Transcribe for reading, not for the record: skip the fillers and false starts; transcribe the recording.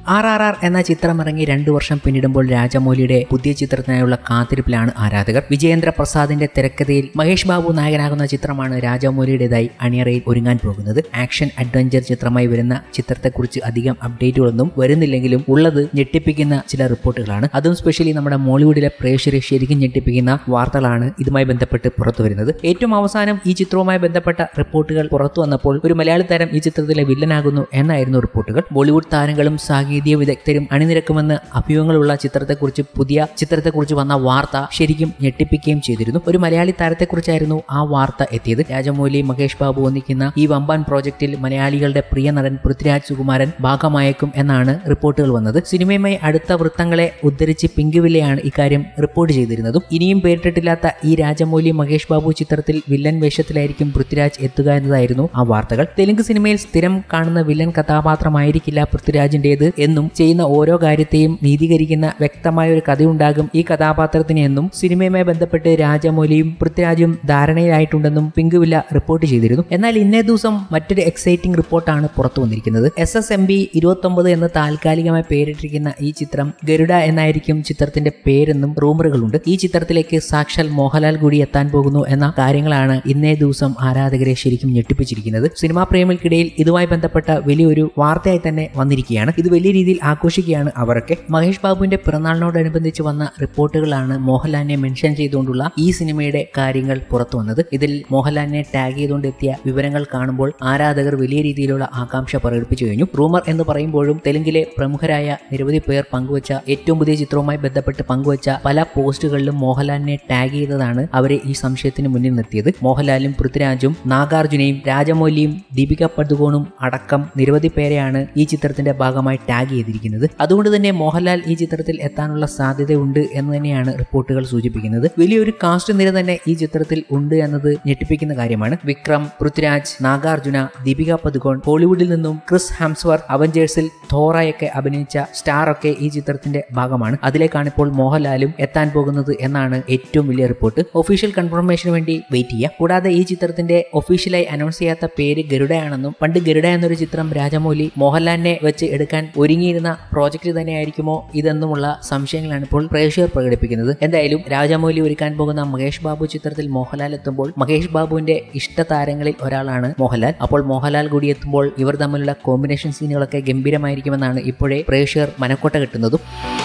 RRR എന്ന ചിത്രം ഇറങ്ങി 2 വർഷം പിന്നിടുമ്പോൾ രാജമൗലിയുടെ പുതിയ ചിത്രത്തിനായുള്ള കാത്തിരിപ്പിലാണ് ആരാധകർ. വിജയേന്ദ്ര പ്രസാദിന്റെ തിരക്കഥയിൽ മഹേഷ് ബാബു നായകനാകുന്ന ചിത്രമാണ് രാജമൗലിയുടേതായി അണിയറയിൽ ഒരുങ്ങാൻ പോകുന്നത്. ആക്ഷൻ അഡ്വഞ്ചർ ചിത്രമായി വരുന്ന ചിത്രത്തെക്കുറിച്ച് അധികം അപ്ഡേറ്റുകളൊന്നും വരുന്നില്ലെങ്കിലും ഉള്ളത് ഞെട്ടിപ്പിക്കുന്ന ചില റിപ്പോർട്ടുകളാണ്. അതും സ്പെഷ്യലി നമ്മുടെ മോളിവുഡിലെ പ്രേക്ഷകരെ ശരിക്കും ഞെട്ടിപ്പിക്കുന്ന വാർത്തകളാണ് ഇതുമായി ബന്ധപ്പെട്ട് പുറത്തു വരുന്നത്. ഏറ്റവും അവസാനം ഈ ചിത്രവുമായി ബന്ധപ്പെട്ട റിപ്പോർട്ടുകൾ പുറത്തു വന്നപ്പോൾ ഒരു മലയാളി താരം ഈ ചിത്രത്തിലെ വില്ലനാകുന്നു എന്നായിരുന്നു റിപ്പോർട്ടുകൾ. ബോളിവുഡ് താരങ്ങളും സാങ്കേതിക വിദഗ്ധരും അണിനിരക്കുമെന്ന് അഭ്യൂഹങ്ങളുള്ള പുതിയ ചിത്രത്തെക്കുറിച്ച് വന്ന വാർത്ത ശരിക്കും ഞെട്ടിപ്പിക്കുകയും ചെയ്തിരുന്നു. ഒരു മലയാളി താരത്തെക്കുറിച്ചായിരുന്നു ആ വാർത്ത എത്തിയത്. രാജമൗലി, മഹേഷ് ബാബു ഒന്നിക്കുന്ന ഈ വമ്പാൻ പ്രോജക്റ്റിൽ മലയാളികളുടെ പ്രിയ നടൻ പൃഥ്വിരാജ് സുകുമാരൻ ഭാഗമായേക്കും എന്നാണ് റിപ്പോർട്ടുകൾ വന്നത്. സിനിമയുമായി അടുത്ത വൃത്തങ്ങളെ ഉദ്ധരിച്ച് പിങ്കുവില്ലയാണ് ഇക്കാര്യം റിപ്പോർട്ട് ചെയ്തിരുന്നതും. ഇനിയും പേരിട്ടിട്ടില്ലാത്ത ഈ രാജമൗലി മഹേഷ് ബാബു ചിത്രത്തിൽ വില്ലൻ വേഷത്തിലായിരിക്കും പൃഥ്വിരാജ് എത്തുക എന്നതായിരുന്നു ആ വാർത്തകൾ. തെലുങ്ക് സിനിമയിൽ സ്ഥിരം കാണുന്ന വില്ലൻ കഥാപാത്രമായിരിക്കില്ല പൃഥ്വിരാജിന്റേത് എന്നും ചെയ്യുന്ന ഓരോ കാര്യത്തെയും നീതീകരിക്കുന്ന വ്യക്തമായ ഒരു കഥയുണ്ടാകും ഈ കഥാപാത്രത്തിന് എന്നും സിനിമയുമായി ബന്ധപ്പെട്ട് രാജമൗലിയും പൃഥ്വിരാജും ധാരണയിലായിട്ടുണ്ടെന്നും പിങ്കുവില്ല റിപ്പോർട്ട് ചെയ്തിരുന്നു. എന്നാൽ ഇന്നേ ദിവസം മറ്റൊരു എക്സൈറ്റിംഗ് റിപ്പോർട്ടാണ് പുറത്തു വന്നിരിക്കുന്നത്. SSMB 29 എന്ന് താൽക്കാലികമായി പേരിട്ടിരിക്കുന്ന ഈ ചിത്രം ഗരുഡ എന്നായിരിക്കും ചിത്രത്തിന്റെ പേരെന്നും റൂമറുകളുണ്ട്. ഈ ചിത്രത്തിലേക്ക് സാക്ഷാൽ മോഹൻലാൽ കൂടി എത്താൻ പോകുന്നു എന്ന കാര്യങ്ങളാണ് ഇന്നേ ദിവസം ആരാധകരെ ശരിക്കും ഞെട്ടിപ്പിച്ചിരിക്കുന്നത്. സിനിമാ പ്രേമികൾക്കിടയിൽ ഇതുമായി ബന്ധപ്പെട്ട വലിയൊരു വാർത്തയായി തന്നെ വന്നിരിക്കുകയാണ്. ഇത് വലിയ രീതിയിൽ ആഘോഷിക്കുകയാണ് അവരൊക്കെ. മഹേഷ് ബാബുവിന്റെ പിറന്നാളിനോടനുബന്ധിച്ച് വന്ന റിപ്പോർട്ടുകളാണ് മോഹൻലാലിനെ മെൻഷൻ ചെയ്തുകൊണ്ടുള്ള ഈ സിനിമയുടെ കാര്യങ്ങൾ പുറത്തു വന്നത്. ഇതിൽ മോഹൻലാലിനെ ടാഗ് ചെയ്തുകൊണ്ട് എത്തിയ വിവരങ്ങൾ കാണുമ്പോൾ ആരാധകർ വലിയ രീതിയിലുള്ള ആകാംക്ഷ പ്രകടിപ്പിച്ചു കഴിഞ്ഞു. റൂമർ എന്ന് പറയുമ്പോഴും തെലുങ്കിലെ പ്രമുഖരായ നിരവധി പേർ പങ്കുവച്ച ഏറ്റവും പുതിയ ചിത്രവുമായി ബന്ധപ്പെട്ട് പങ്കുവച്ച പല പോസ്റ്റുകളിലും മോഹൻലാലിനെ ടാഗ് ചെയ്തതാണ് അവരെ ഈ സംശയത്തിന് മുന്നിൽ നിർത്തിയത്. മോഹൻലാലും പൃഥ്വിരാജും നാഗാർജുനയും രാജമൗലിയും ദീപിക പദുകോണും അടക്കം നിരവധി പേരെയാണ് ഈ ചിത്രത്തിന്റെ ഭാഗമായി ടാഗ് ചെയ്തിരിക്കുന്നത്. അതുകൊണ്ട് തന്നെ മോഹൻലാൽ ഈ ചിത്രത്തിൽ എത്താനുള്ള സാധ്യതയുണ്ട് എന്ന് തന്നെയാണ് റിപ്പോർട്ടുകൾ സൂചിപ്പിക്കുന്നത്. വലിയൊരു കാസ്റ്റ് നിര തന്നെ ഈ ചിത്രത്തിൽ ഉണ്ട് എന്നത് ഞെട്ടിപ്പിക്കുന്ന കാര്യമാണ്. വിക്രം, പൃഥ്വിരാജ്, നാഗാർജുന, ദീപിക പദുകോൺ, ഹോളിവുഡിൽ നിന്നും ക്രിസ് ഹെംസ്വർത്ത്, അവഞ്ചേഴ്സിൽ തോറയൊക്കെ അഭിനയിച്ച സ്റ്റാർ ഒക്കെ ഈ ചിത്രത്തിന്റെ ഭാഗമാണ്. അതിലേക്കാണ് ഇപ്പോൾ മോഹൻലാലും എത്താൻ പോകുന്നത് എന്നാണ് ഏറ്റവും വലിയ റിപ്പോർട്ട്. ഒഫീഷ്യൽ കൺഫർമേഷന് വേണ്ടി വെയിറ്റ് ചെയ്യാം. കൂടാതെ ഈ ചിത്രത്തിന്റെ ഒഫീഷ്യലായി അനൗൺസ് ചെയ്യാത്ത പേര് ഗരുഡയാണെന്നും പണ്ട് ഗരുഡ എന്നൊരു ചിത്രം രാജമൗലി മോഹൻലാലിനെ വെച്ച് എടുക്കാൻ ഒരുങ്ങിയിരുന്ന പ്രോജക്റ്റ് തന്നെയായിരിക്കുമോ ഇതെന്നുമുള്ള സംശയങ്ങളാണ് ഇപ്പോൾ പ്രേക്ഷകർ പ്രകടിപ്പിക്കുന്നത്. എന്തായാലും രാജമൗലി ഒരുക്കാൻ പോകുന്ന മഹേഷ് ബാബു ചിത്രത്തിൽ മോഹൻലാൽ എത്തുമ്പോൾ മഹേഷ് ബാബുവിന്റെ ഇഷ്ടതാരങ്ങളിൽ ഒരാളാണ് മോഹൻലാൽ. അപ്പോൾ മോഹൻലാൽ കൂടി എത്തുമ്പോൾ ഇവർ തമ്മിലുള്ള കോമ്പിനേഷൻ സീനുകളൊക്കെ ഗംഭീരമായിരിക്കുമെന്നാണ് ഇപ്പോഴേ പ്രേക്ഷകർ മനക്കോട്ട കിട്ടുന്നതും.